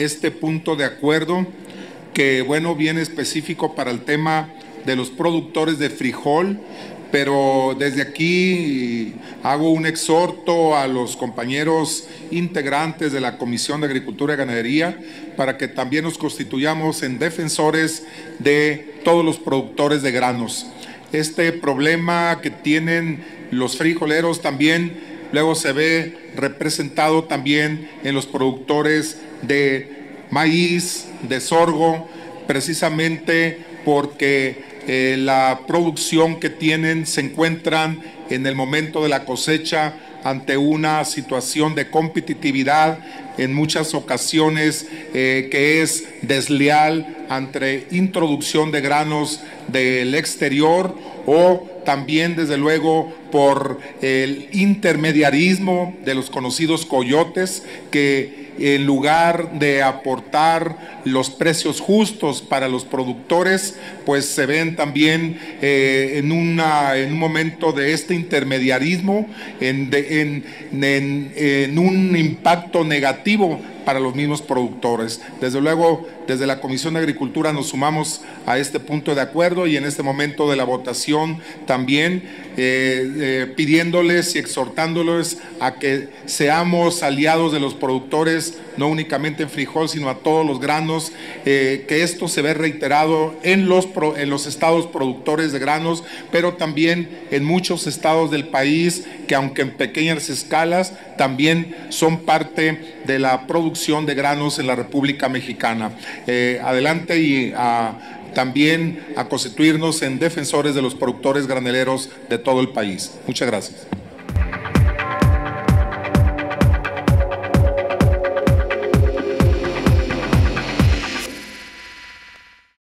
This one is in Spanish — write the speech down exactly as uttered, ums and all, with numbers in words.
este punto de acuerdo que, bueno, viene específico para el tema de los productores de frijol, pero desde aquí hago un exhorto a los compañeros integrantes de la Comisión de Agricultura y Ganadería para que también nos constituyamos en defensores de todos los productores de granos. Este problema que tienen los frijoleros también luego se ve representado también en los productores de maíz, de sorgo, precisamente porque eh, la producción que tienen se encuentran en el momento de la cosecha ante una situación de competitividad en muchas ocasiones eh, que es desleal entre introducción de granos del exterior o también desde luego por el intermediarismo de los conocidos coyotes que en lugar de aportar los precios justos para los productores, pues se ven también eh, en, una, en un momento de este intermediarismo, en, de, en, en, en un impacto negativo para los mismos productores. Desde luego, desde la Comisión de Agricultura nos sumamos a este punto de acuerdo y en este momento de la votación también eh, eh, pidiéndoles y exhortándoles a que seamos aliados de los productores, no únicamente en frijol, sino a todos los granos, eh, que esto se ve reiterado en los, pro, en los estados productores de granos, pero también en muchos estados del país que aunque en pequeñas escalas, también son parte de la producción de granos en la República Mexicana. Eh, adelante y a, también a constituirnos en defensores de los productores graneleros de todo el país. Muchas gracias.